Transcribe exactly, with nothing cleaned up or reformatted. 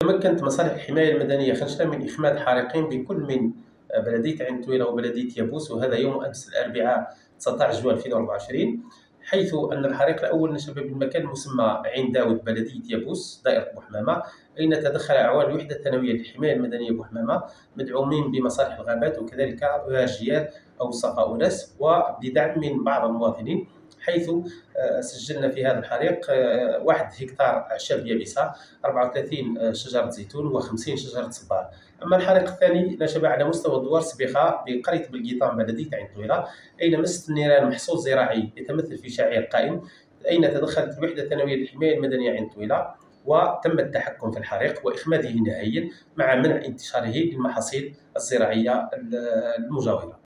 تمكنت مصالح الحماية المدنية خنشلة من إخماد حارقين بكل من بلدية عين طويلة وبلدية يابوس، وهذا يوم أمس الأربعاء تسعة عشر جوان ألفين وأربعة وعشرين، حيث أن الحريق الأول نشب بالمكان المسمى عين داود بلدية يابوس دائرة بوحمامة، أين تدخل أعوان الوحدة الثانوية للحماية المدنية بوحمامة مدعومين بمصالح الغابات وكذلك جياد أو صفاء وناس وبدعم من بعض المواطنين، حيث سجلنا في هذا الحريق واحد هكتار أعشاب يابسة، أربعة وثلاثين شجرة زيتون وخمسين شجرة صبار. أما الحريق الثاني نشب على مستوى دوار سبيخة بقرية بلقيطان بلدية عين طويلة، أين مست النيران محصول زراعي يتمثل في شعير قائم، أين تدخلت الوحدة الثانوية للحماية المدنية عين طويلة وتم التحكم في الحريق وإخماده نهائيا مع منع انتشاره للمحاصيل الزراعية المجاورة.